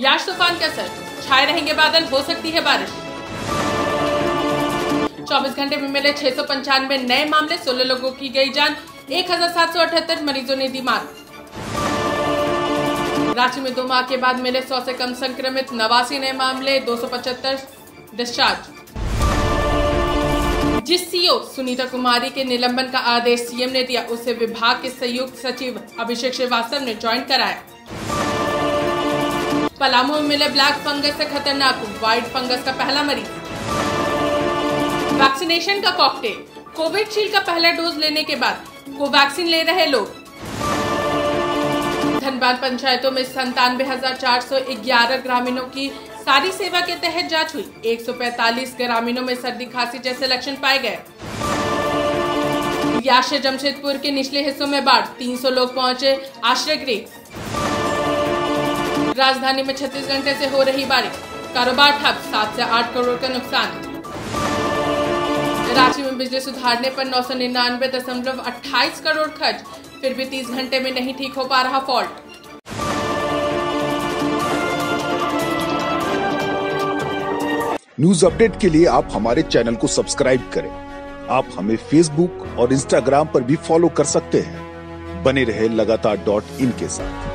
याश तूफान का असर, छाए रहेंगे बादल, हो सकती है बारिश। 24 घंटे में मिले 695 नए मामले, 16 लोगों की गई जान, 1778 मरीजों ने दी मात। रांची में 2 माह के बाद मिले 100 से कम संक्रमित, 89 नए मामले, 275 डिस्चार्ज। जिस सीओ सुनीता कुमारी के निलंबन का आदेश सीएम ने दिया, उसे विभाग के संयुक्त सचिव अभिषेक श्रीवास्तव ने ज्वाइन कराया। पलामू में मिले ब्लैक फंगस से खतरनाक व्हाइट फंगस का पहला मरीज। वैक्सीनेशन का कॉकटेल, कोविशील्ड का पहला डोज लेने के बाद कोवैक्सीन ले रहे लोग। धनबाद पंचायतों में 97,411 ग्रामीणों की सारी सेवा के तहत जांच हुई। 145 ग्रामीणों में सर्दी खांसी जैसे लक्षण पाए गए। याश जमशेदपुर के निचले हिस्सों में बाढ़, 300 लोग पहुंचे आश्रय गृह। राजधानी में 36 घंटे से हो रही बारिश, कारोबार ठप, 7 से 8 करोड़ का नुकसान। रांची में बिजली सुधारने पर 999.28 करोड़ खर्च, फिर भी 30 घंटे में नहीं ठीक हो पा रहा फॉल्ट। न्यूज अपडेट के लिए आप हमारे चैनल को सब्सक्राइब करें। आप हमें फेसबुक और इंस्टाग्राम पर भी फॉलो कर सकते हैं। बने रहे लगातार .in के साथ।